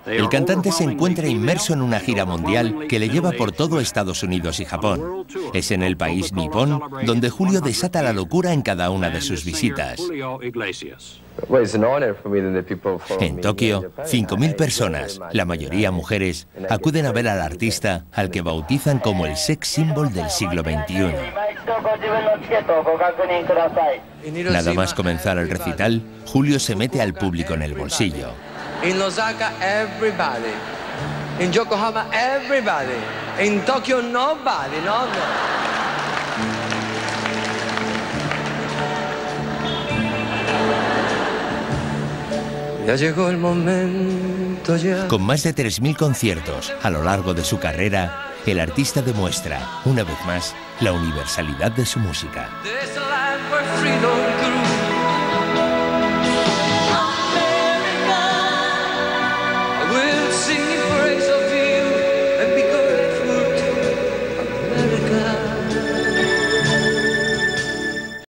El cantante se encuentra inmerso en una gira mundial que le lleva por todo Estados Unidos y Japón. Es en el país nipón donde Julio desata la locura en cada una de sus visitas. En Tokio, 5.000 personas, la mayoría mujeres, acuden a ver al artista al que bautizan como el sex symbol del siglo XXI. Nada más comenzar el recital, Julio se mete al público en el bolsillo. En Osaka, everybody. En Yokohama, everybody. En Tokio, nobody, no. Ya llegó el momento ya. Con más de 3.000 conciertos a lo largo de su carrera, el artista demuestra, una vez más, la universalidad de su música. There's a land where freedom